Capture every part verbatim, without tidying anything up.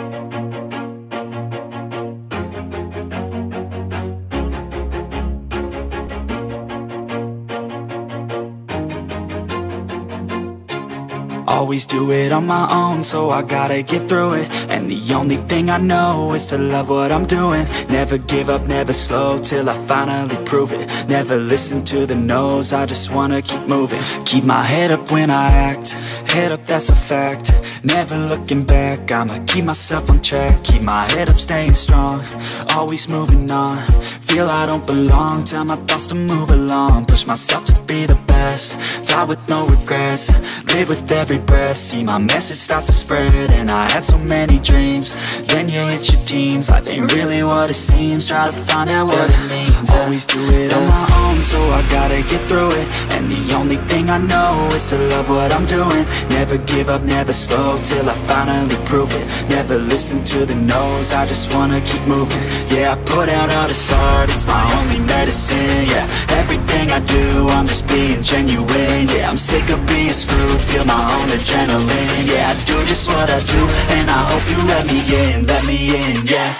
Always do it on my own, so I gotta get through it. And the only thing I know is to love what I'm doing. Never give up, never slow, till I finally prove it. Never listen to the no's, I just wanna keep moving. Keep my head up when I act, head up, that's a fact. Never looking back, I'ma keep myself on track. Keep my head up, staying strong, always moving on. Feel I don't belong, tell my thoughts to move along. Push myself to be the best, die with no regrets. Live with every breath, see my message start to spread. And I had so many dreams, then you hit your teens. Life ain't really what it seems, try to find out what it means. Always do it on my own, so I gotta get through it. And the only thing I know is to love what I'm doing. Never give up, never slow, till I finally prove it. Never listen to the no's, I just wanna keep moving. Yeah, I put out all this art, it's my only medicine. Yeah, everything I do, I'm just being genuine. Yeah, I'm sick of being screwed, feel my own adrenaline. Yeah, I do just what I do, and I hope you let me in, let me in, yeah.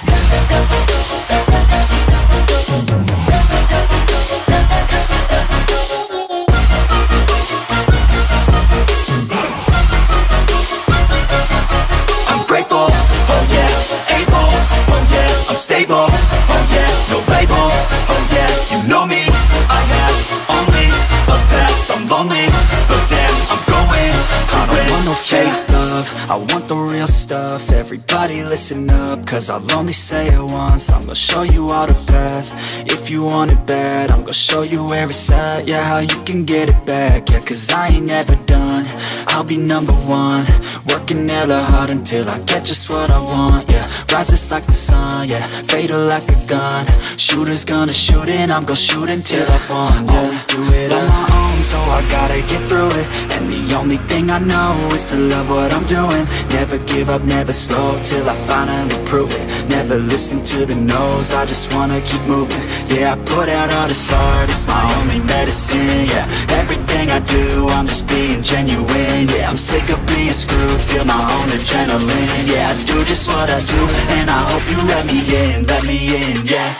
I'm grateful, oh yeah, able, oh yeah, I'm stable, oh yeah, no label, oh yeah, you know me, I have only a path, I'm lonely, but damn, I'm going to I don't want no fake love, I want the real stuff. Everybody listen up, cause I'll only say it once. I'm gonna show you all the path, if you want it bad. I'm gonna show you where it's at, yeah, how you can get it back. Yeah, cause I ain't never done, I'll be number one. Working hella hard until I get just what I want, yeah. Rises like the sun, yeah, fatal like a gun. Shooter's gonna shoot and I'm gonna shoot until I won, yeah. Always do it on my own, so I gotta get through it. And the only thing I know is to love what I'm doing. Never give up, never slow, till I finally prove it. Never listen to the no's, I just wanna keep moving. Yeah, I put out all this art, it's my only medicine. Yeah, everything I do, I'm just being genuine. Yeah, I'm sick of being screwed, feel my own adrenaline. Yeah, I do just what I do, and I hope you let me in, let me in, yeah.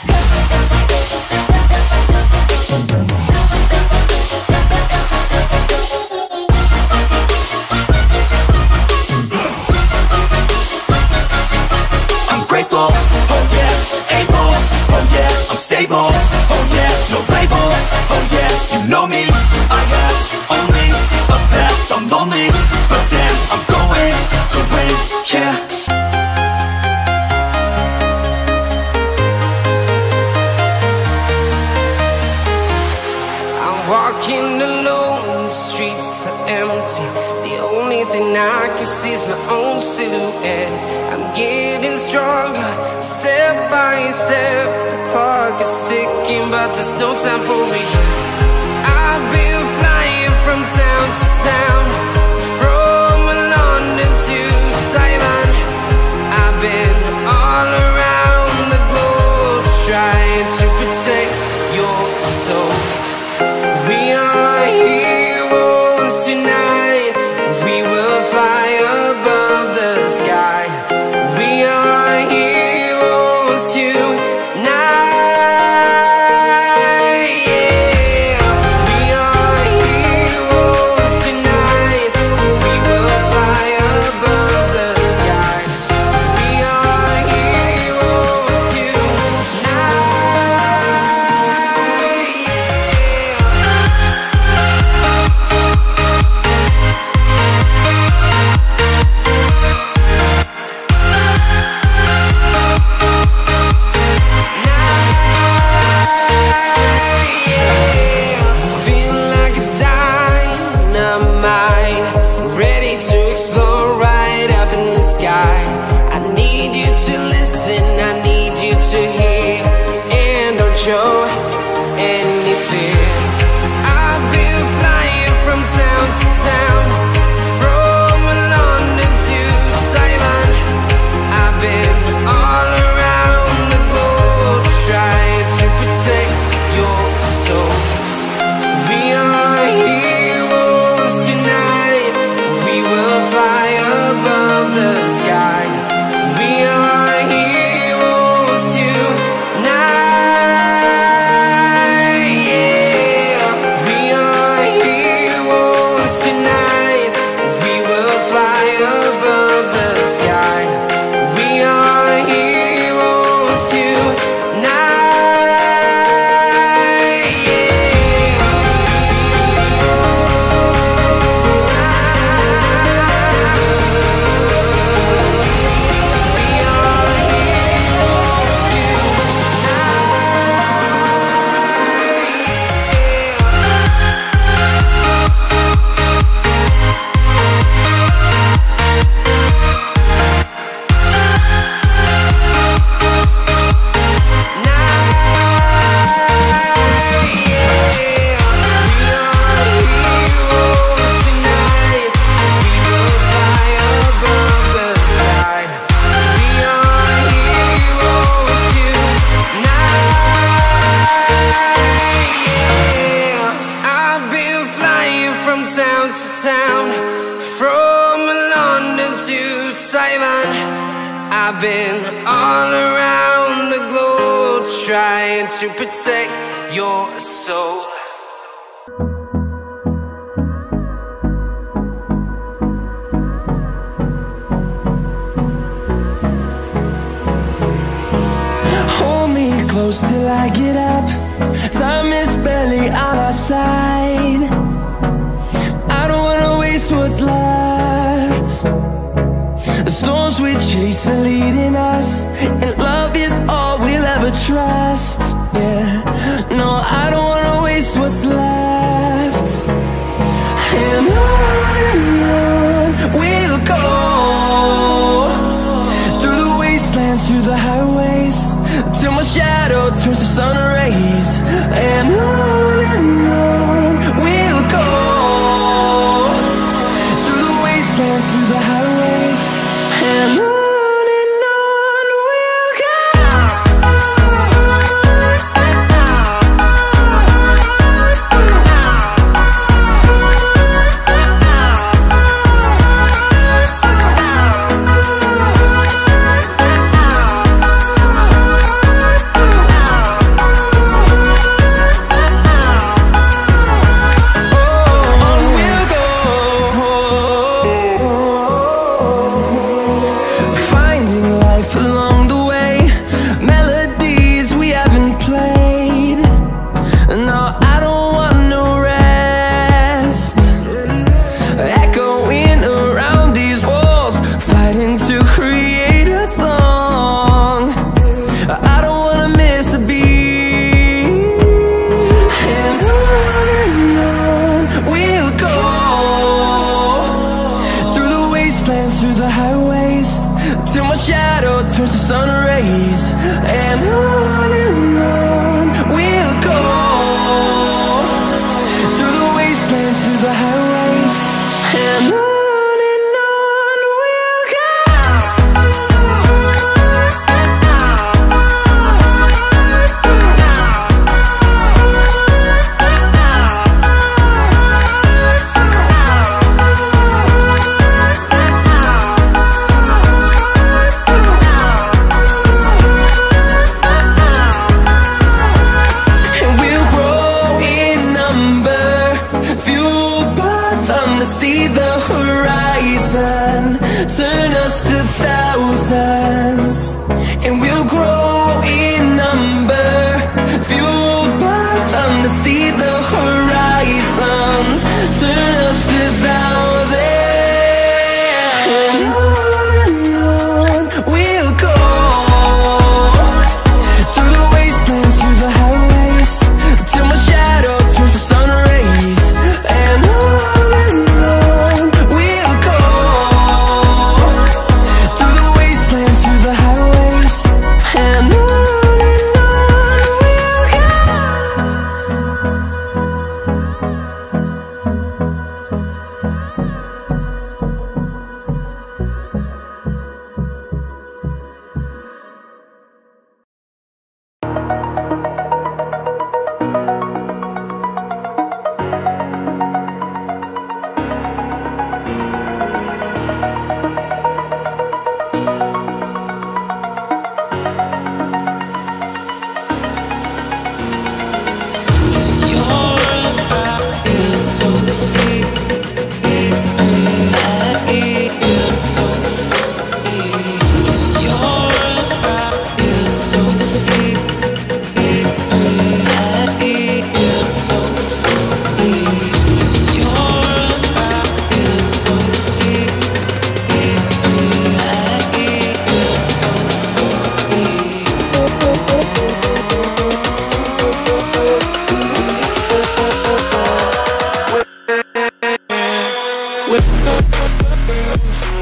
Grateful, oh yeah, able, oh yeah, I'm stable, oh yeah, no label, oh yeah, you know me, I have only a path, I'm lonely, but damn, I'm going to win, yeah. I'm walking alone, the streets are empty. The only thing I can see is my own silhouette. I'm getting stronger, step by step. The clock is ticking, but there's no time for regrets. I've been flying from town to town, from London to Taiwan. I've been all around the globe, trying to protect your soul. We are heroes tonight, we will fly above the sky. We are heroes tonight, yeah. We are heroes tonight, we will fly above the sky. We are heroes tonight, yeah. Show any fear. I've been flying from town to town, from London to Taiwan. I've been all around the globe, trying to protect your soul. We are heroes tonight, we will fly above the sky. We town, from London to Taiwan. I've been all around the globe trying to protect your soul. Hold me close till I get up. Time is barely on our side. I don't wanna waste what's left. The storms we chase are leading us, and love is all we'll ever trust. Yeah, no, I don't wanna waste what's left. And on and on we'll go, through the wastelands, through the highways, till my shadow turns to sun rays. And on and on we'll go, through the wastelands, through the highways, and on. Through the highways, till my shadow turns to sun rays. And on and on we'll go, through the wastelands, through the highways, and on. See the horizon turn us to thousands, and we'll grow in number, fueled by them. To see the horizon turn us to thousands, and on and on we'll go, through the wastelands, through the highways, till my shadow turns to sun rays. And on with